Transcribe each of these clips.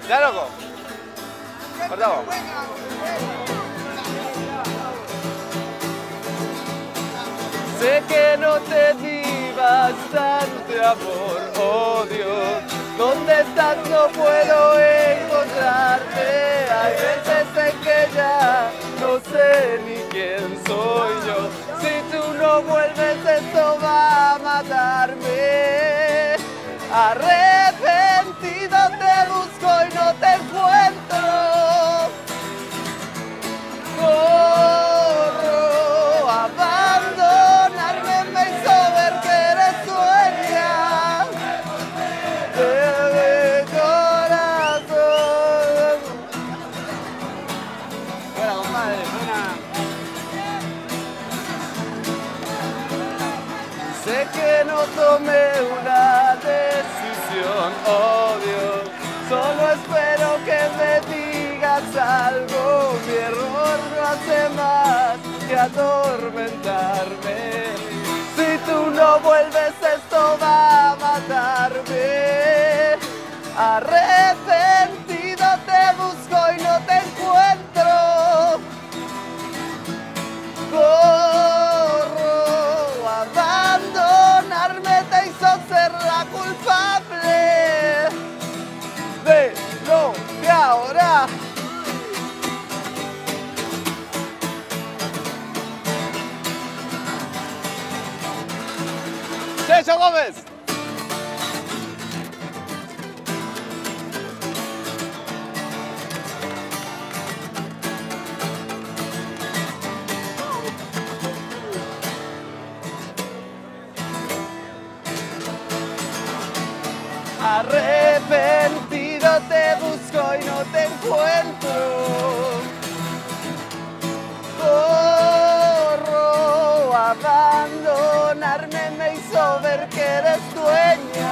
Ya, loco. Cortamos. Sé que no te di bastante amor, oh Dios. ¿Dónde estás? No puedo encontrarte. Hay veces en que ya no sé ni quién soy yo. Si tú no vuelves, esto va a matarme. Arrepentido te busco y no te encuentro. Corro, abandonarme me hizo ver que eres dueña de mi corazón. Buena, compadre, buena. Sé que no tomé una decisión, oh Dios. Solo espero que me digas algo. Mi error no hace más que atormentarme. Si tú no vuelves, esto va a matarme. Arrepentido te busco y no te encuentro. Corro, abandonarme te hizo ser la culpable de lo que ahora. Checho Gómez. Arrepentido te busco y no te encuentro. Corro, abandonarme me hizo ver que eres dueña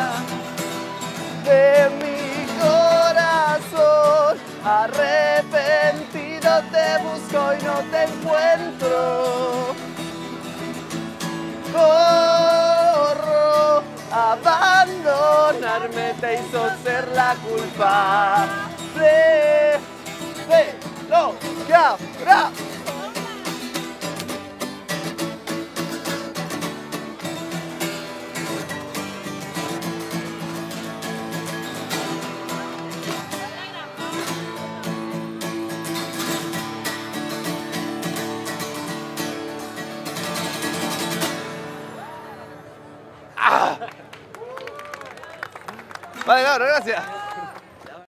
de mi corazón. Arrepentido te busco y no te encuentro. Corro, abandonarme te hizo ser la culpable de lo que habrá. Vale, claro, gracias.